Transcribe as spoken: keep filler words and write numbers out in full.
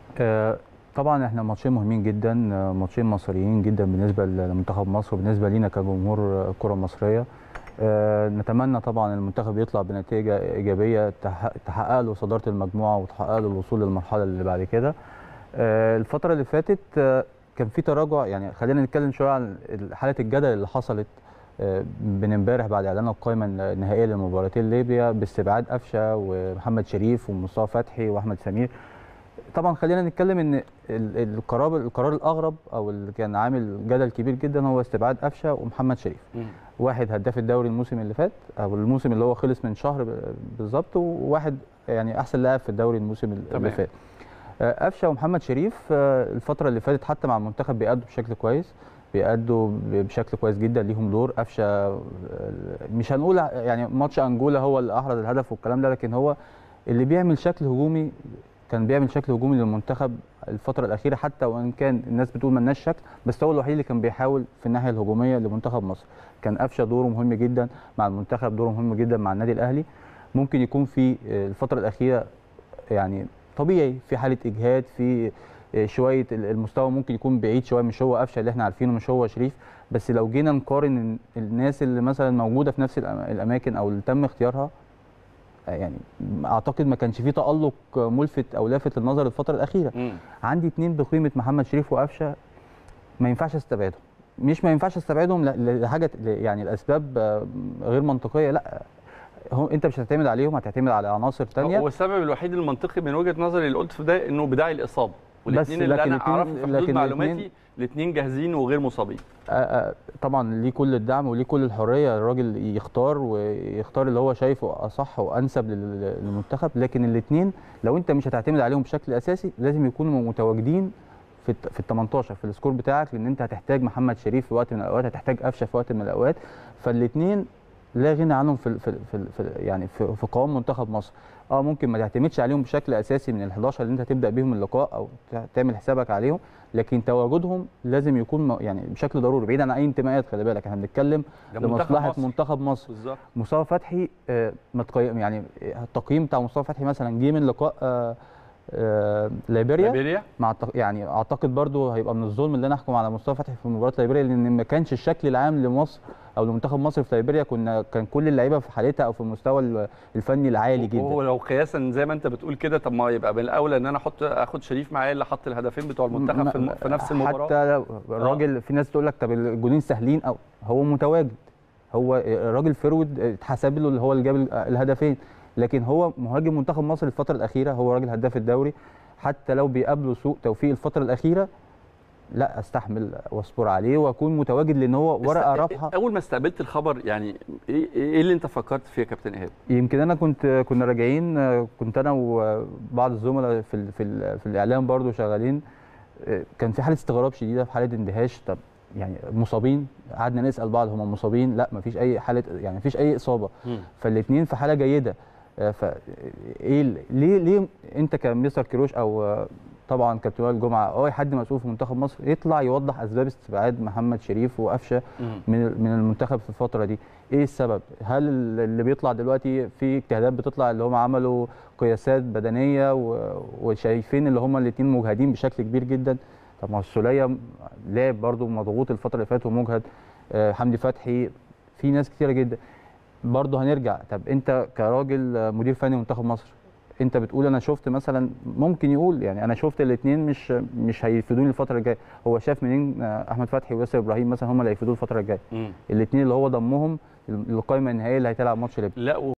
آه، طبعا احنا ماتشين مهمين جدا، آه، ماتشين مصريين جدا بالنسبه لمنتخب مصر وبالنسبه لينا كجمهور الكره المصريه. آه، نتمنى طبعا المنتخب يطلع بنتيجه ايجابيه تحقق تحقق له صداره المجموعه وتحقق له الوصول للمرحله اللي بعد كده. آه، الفتره اللي فاتت آه، كان في تراجع، يعني خلينا نتكلم شويه عن حاله الجدل اللي حصلت آه، من امبارح بعد اعلان القائمه النهائيه لمباراتين ليبيا باستبعاد قفشه ومحمد شريف ومصطفى فتحي واحمد سمير. طبعا خلينا نتكلم ان ال- القرار القرار الاغرب او اللي كان عامل جدل كبير جدا هو استبعاد قفشه ومحمد شريف. مم. واحد هداف الدوري الموسم اللي فات او الموسم اللي هو خلص من شهر ب- بالظبط، وواحد يعني احسن لاعب في الدوري الموسم اللي تمام. فات. آه، قفشه ومحمد شريف آه، الفتره اللي فاتت حتى مع المنتخب بيأدوا بشكل كويس، بيأدوا بشكل كويس جدا، ليهم دور. قفشه آه، مش هنقول يعني ماتش انجولا هو اللي احرز الهدف والكلام ده، لكن هو اللي بيعمل شكل هجومي، كان بيعمل شكل هجومي للمنتخب الفترة الأخيرة، حتى وإن كان الناس بتقول ملناش شكل، بس هو الوحيد اللي كان بيحاول في الناحية الهجومية لمنتخب مصر. كان قفشه دوره مهم جدا مع المنتخب، دوره مهم جدا مع النادي الأهلي. ممكن يكون في الفترة الأخيرة يعني طبيعي في حالة إجهاد، في شوية المستوى ممكن يكون بعيد شوية، مش هو قفشه اللي احنا عارفينه، مش هو شريف. بس لو جينا نقارن الناس اللي مثلا موجودة في نفس الأماكن أو اللي تم اختيارها، يعني اعتقد ما كانش فيه تألق ملفت او لافت للنظر الفتره الاخيره. مم. عندي اتنين بقيمه محمد شريف وقفشه ما ينفعش استبعدهم، مش ما ينفعش استبعدهم ل- لحاجه يعني الاسباب غير منطقيه، لا، هو انت مش هتعتمد عليهم، هتعتمد على عناصر ثانيه. هو السبب الوحيد المنطقي من وجهه نظري اللي قلت في ده انه بداعي الاصابه، والاثنين اللي لكن انا اعرفه في حدود لكن معلوماتي الاثنين جاهزين وغير مصابين. آه، آه، طبعا ليه كل الدعم وليه كل الحريه الراجل يختار ويختار اللي هو شايفه اصح وانسب لل- للمنتخب، لكن الاثنين لو انت مش هتعتمد عليهم بشكل اساسي لازم يكونوا متواجدين في الت- في ال تمنتاشر في السكور بتاعك، لان انت هتحتاج محمد شريف في وقت من الاوقات، هتحتاج قفشه في وقت من الاوقات. فالاثنين لا غنى عنهم في ال- في ال- في ال- في ال- يعني في في قوام منتخب مصر. اه ممكن ما تعتمدش عليهم بشكل اساسي من ال حداشر اللي انت هتبدا بيهم اللقاء او تعمل حسابك عليهم، لكن تواجدهم لازم يكون م- يعني بشكل ضروري بعيد عن اي انتماءات. خلي بالك احنا بنتكلم ده منتخب لمصلحه مصر. منتخب مصر. بالظبط. مصطفى فتحي آه، متقيم يعني التقييم بتاع مصطفى فتحي مثلا جه من لقاء آه، آه، ليبيريا ليبيريا. مع التق- يعني اعتقد برضو هيبقى من الظلم اللي انا احكم على مصطفى فتحي في مباراه ليبيريا، لان ما كانش الشكل العام لمصر او لمنتخب مصر في ليبيريا، كنا كان كل اللعيبه في حالتها او في المستوى ال- الفني العالي جدا. وهو لو قياسا زي ما انت بتقول كده، طب ما يبقى من الاولى ان انا احط اخد شريف معايا اللي حط الهدفين بتوع المنتخب في, الم... في نفس المباراه. حتى لو الراجل آه. في ناس تقول لك طب الجولين سهلين، او هو متواجد، هو الراجل فرود اتحسب له اللي هو اللي جاب الهدفين، لكن هو مهاجم منتخب مصر الفتره الاخيره، هو راجل هداف الدوري. حتى لو بيقابله سوء توفيق الفتره الاخيره، لا استحمل واصبر عليه واكون متواجد، لان هو ورقه رابحه. اول ما استقبلت الخبر يعني ايه ايه اللي انت فكرت فيه يا كابتن ايهاب؟ يمكن انا كنت كنا راجعين، كنت انا وبعض الزملاء في ال في, ال في الاعلام برضو شغالين، كان في حاله استغراب شديده، في حاله اندهاش. طب يعني مصابين؟ قعدنا نسال بعض هم مصابين؟ لا مفيش اي حاله، يعني مفيش اي اصابه، فالاثنين في حاله جيده. ف ايه ليه ليه انت كمستر كروش او طبعا كابتن وائل جمعه او اي حد مسؤول في منتخب مصر يطلع يوضح اسباب استبعاد محمد شريف وقفشه من من المنتخب في الفتره دي؟ ايه السبب؟ هل اللي بيطلع دلوقتي في اجتهادات بتطلع اللي هم عملوا قياسات بدنيه وشايفين اللي هم الاثنين مجهدين بشكل كبير جدا؟ طب ما السوليه لعب برده مضغوط الفتره اللي فاتت ومجهد، حمدي فتحي، في ناس كتيره جدا. برضه هنرجع، طب انت كراجل مدير فني منتخب مصر، انت بتقول انا شفت مثلا، ممكن يقول يعني انا شفت الاثنين مش مش هيفيدوني الفتره الجايه، هو شاف منين احمد فتحي وياسر ابراهيم مثلا هم اللي هيفيدوه الفتره الجايه؟ الاثنين اللي هو ضمهم للقائمه النهائيه اللي هيتلعب ماتش ليبيا. لا